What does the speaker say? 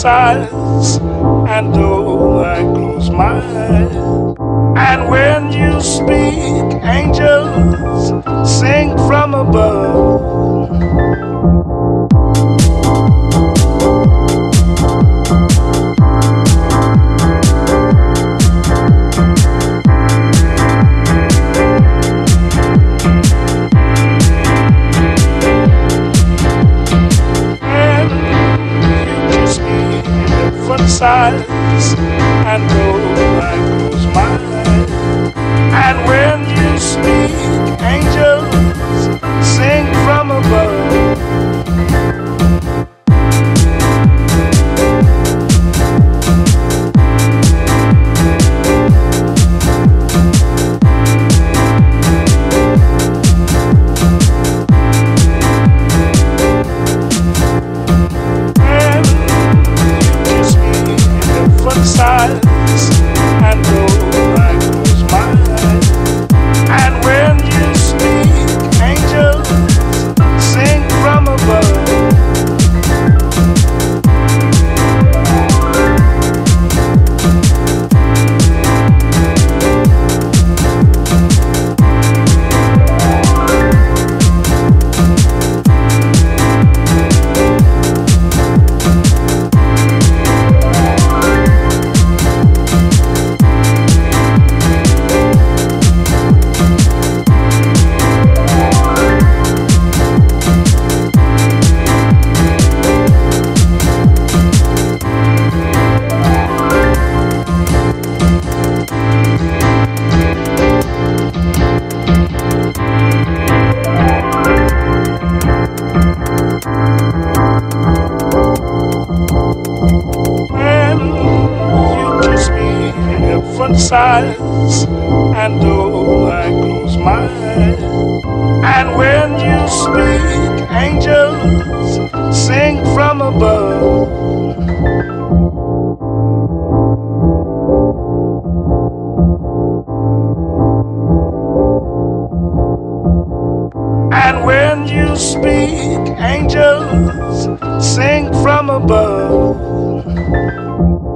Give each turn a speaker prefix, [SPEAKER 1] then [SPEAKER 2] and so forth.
[SPEAKER 1] sides, and though I close my eyes, and when you speak, angels sing from above. Sides, and though I close my eyes, and when you speak, angels sing from above. Sides, and though I close my eyes, and when you speak, angels sing from above. Sides, and though I close my eyes, and when you speak, angels sing from above. And when you speak, angels sing from above.